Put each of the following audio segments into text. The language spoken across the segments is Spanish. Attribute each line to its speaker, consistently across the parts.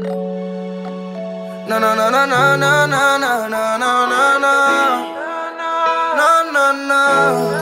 Speaker 1: No, no, no, no, no, no, no, no, no, no, no, no. No, no, no.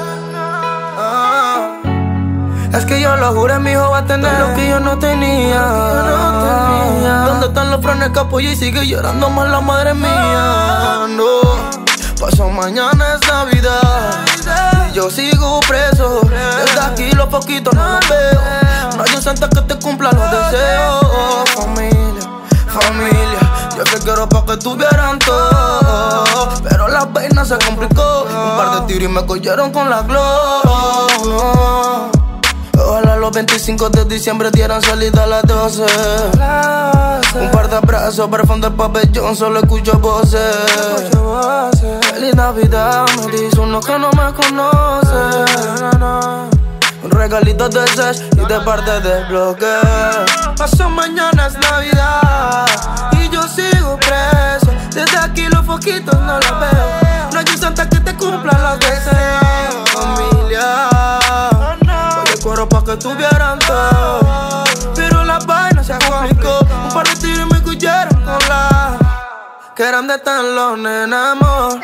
Speaker 1: Es que yo lo juré, mi hijo va a tener lo que yo no tenía. ¿Dónde están los frenes que apoyé y sigue llorando más la madre mía? No, pasó mañana es Navidad y yo sigo preso. Desde aquí los poquitos no los veo. No hay un santo que te cumpla los deseos. Familia, familia, yo te quiero pa' que tuvieran todo, pero la vaina se complicó. Un par de tiros y me cogieron con la glow. Ojalá los 25 de diciembre dieran salida a las 12. Un par de abrazos para el fondo del pabellón, solo escucho voces. Feliz Navidad, me dice uno que no me conoce. Un regalito de sex y de parte del bloque. Pasó mañana es Navidad y yo sigo preso. Desde aquí los foquitos no los veo. No hay un santa que te cumpla los deseos. Familia, coro pa' que tuvieran todo, pero la vaina se complicó. Un par de tiros me escucharon con la que eran de tan los nenamos.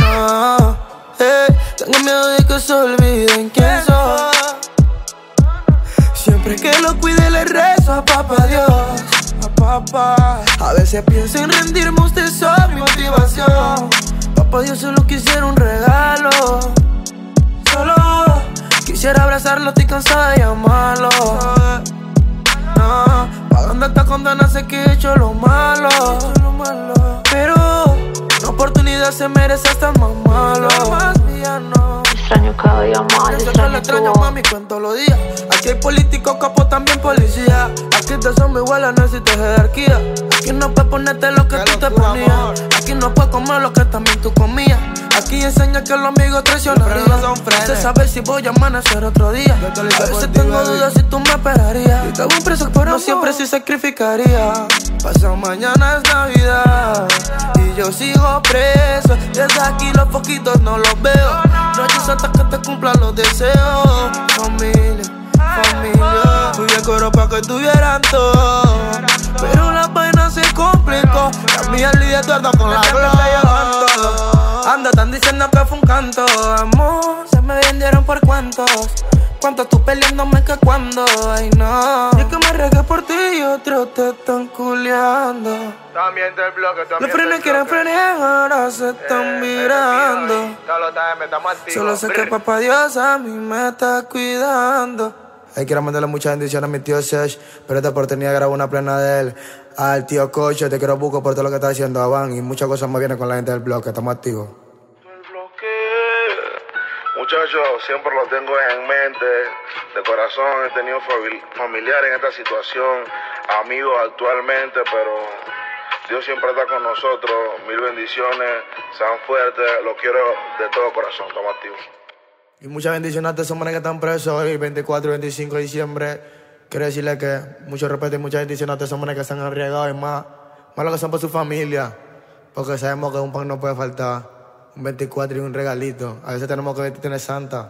Speaker 1: Tengo miedo de que se olviden quién soy. Siempre que lo cuide le rezo a papá Dios, a papá. A veces pienso en rendirme, usted son mi motivación. Papá Dios solo quisiera un regalo, solo quisiera abrazarlo, estoy cansada de llamarlo. No, ¿pa' dónde está condena? Sé que he hecho lo malo, pero una oportunidad se merece estar más malo.
Speaker 2: Extraño cada día más,
Speaker 1: extraño mami, cuento los días. Aquí hay políticos, capos, también policía. Aquí te son iguales, no existe jerarquía. Aquí no puedes ponerte lo que tú te ponías. Aquí no puedes comer lo que también tú comías. Aquí enseña que los amigos traicionarían. Se sabe si voy a amanecer otro día. A veces tengo dudas si tú me esperarías. Y tengo un preso, pero no siempre sí sacrificaría. Pasado mañana es Navidad y yo sigo preso. Desde aquí los poquitos no los veo. No hay hasta que te cumplan los deseos. Familia, familia, fui de coro pa' que tuvieran todo, pero la vaina se complicó. La mía Lidia Eduardo con la glow. Ando, están diciendo que fue un canto. Amor, se me vendieron por cuántos. ¿Cuántos tú peleándome que cuando? Ay no, y es que me regué por ti y otros te están culeando.
Speaker 3: También del bloque, también
Speaker 1: los frenes quieren frenear, ahora se están mirando. Solo sé que papá Dios a mí me está cuidando. Hey, quiero mandarle muchas bendiciones a mi tío Sesh, pero esta oportunidad grabo una plena de él. Al tío Coche, te quiero buco por todo lo que está haciendo Avan, y muchas cosas más vienen con la gente del bloque, estamos activos.
Speaker 3: El bloque, muchachos, siempre lo tengo en mente, de corazón. He tenido familiares en esta situación, amigos actualmente, pero Dios siempre está con nosotros. Mil bendiciones, sean fuertes, los quiero de todo corazón, estamos activos.
Speaker 1: Y muchas bendiciones a todos esos manes que están presos hoy, 24 y 25 de diciembre. Quiero decirle que mucho respeto y muchas bendiciones a todos esos manes que se han arriesgado y más lo que son por su familia. Porque sabemos que un pan no puede faltar, un 24 y un regalito. A veces tenemos que vestirte de santa.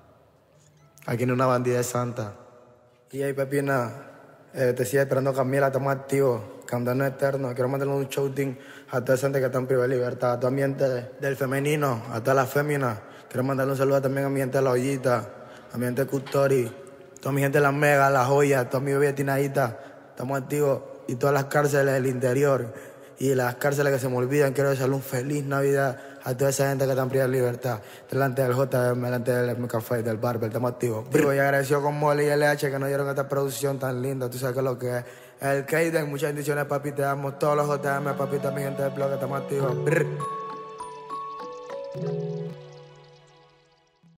Speaker 1: Aquí no es una bandida de santa. Y ahí, Pepina, te sigue esperando Camila, estamos activos. Candano eterno. Quiero mandarle un shouting a toda esa gente que está en privada de libertad, a todo mi gente del femenino, a todas las féminas. Quiero mandarle un saludo también a mi gente de La Ollita, a mi gente de Custori, toda mi gente de Las Megas, Las Joyas, toda mi bebé Tinadita. Estamos activos. Y todas las cárceles del interior y las cárceles que se me olvidan. Quiero desearle un feliz Navidad a toda esa gente que está en privada de libertad. Delante del JM, delante del MCafé, del Barber, estamos activos. Y agradecido con Molly y LH que nos dieron esta producción tan linda. Tú sabes que es lo que es. El Kaden, muchas bendiciones, papi, te amo. Todos los JM, papi, toda mi gente del blog, estamos activos.